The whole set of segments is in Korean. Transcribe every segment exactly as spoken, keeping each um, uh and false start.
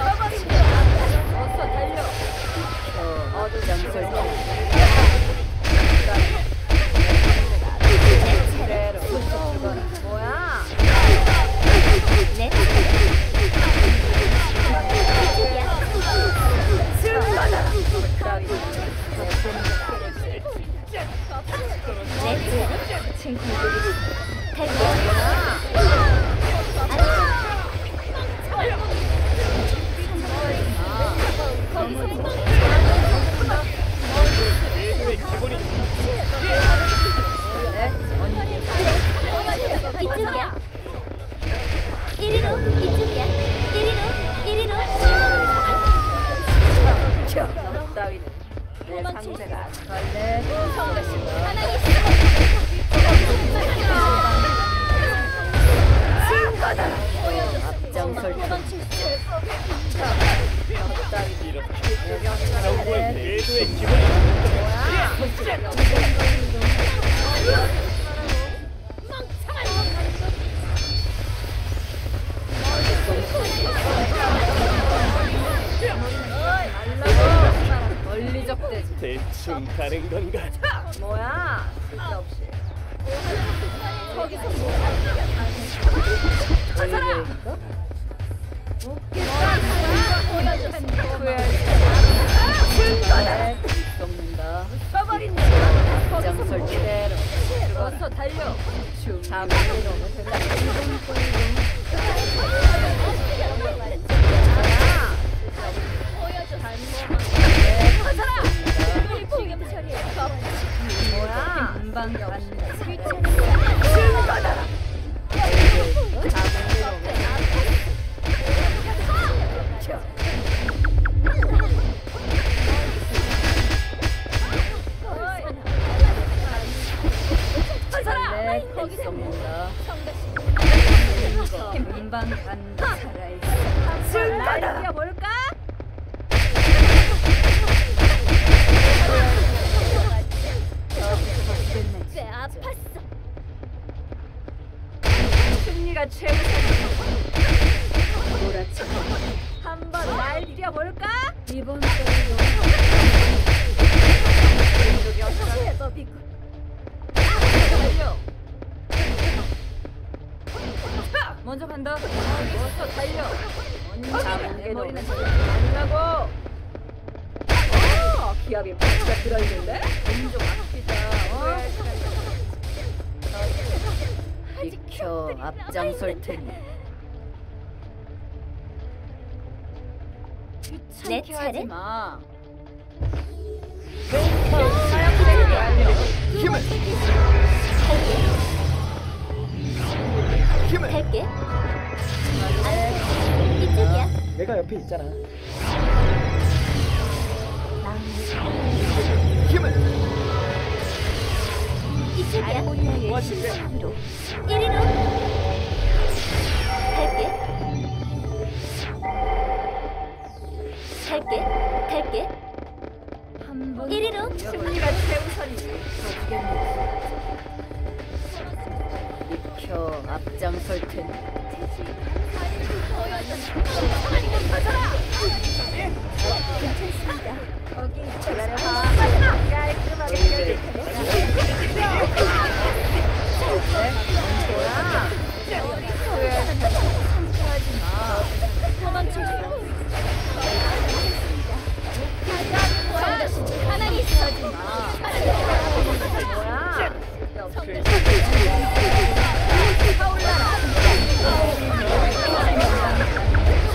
어서 달려. 어두장 설정. 그대로 죽어라. 뭐야? 네. 승마다. 네. 친구들이 탈게. 이쪽이야. 이리로, 이쪽이야. 이리로, 이리로. 따위는 내 상대가 안 걸래. 승가다. 앞장 설정. 정보의 궤도의 기본이 멀리적대지. 대충 가는 건가? 뭐야? 쓸데없이. 거기서 뭐? 찾아라. 승가다. 썩는다. 써버린다. 앞장 설대로. 어서 달려. 잠시로. 뭐야? 금방 간다. 승가다. 네, 거기 썩는다. 금방 간다. 살아있어. 승가다. 이게 뭘까? 꽤 아팠어. 승리가 최우선. 몰아쳐. 한번 날 비벼볼까? 이번 걸로. 왼쪽이 없어. 제법이고. 달려. 먼저 간다. 어서 달려. 언제 내 머리는 아니라고. 어, 기압이 바짝 들어있는데? 좀 아프다. 어? 비켜 앞장설 테니. 내 귀찮게 차례? 하지 마. 힘을! 힘을! 탈게. 이쪽이야. 내가 옆에 있잖아. 난 힘을! 이쪽이야. 뭐 하시게? 이리로. 이리로. 탈게. 탈게. 탈게. 한번 이리로. 승리가 최우선이지. 비켜 앞장설 테니. 괜찮습니다. 거기 기다려봐. 깔끔하게 껴줄 테니. 뭐야? 왜 상처하지 마. 도망칠 수 없어. 가만히 있어야지 마. 뭐야? 타올라라.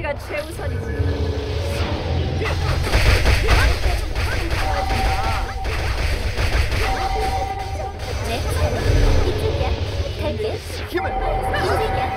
승리가 최우선이지. 네. 이쪽이야. 갈게. 힘을 이쪽이야.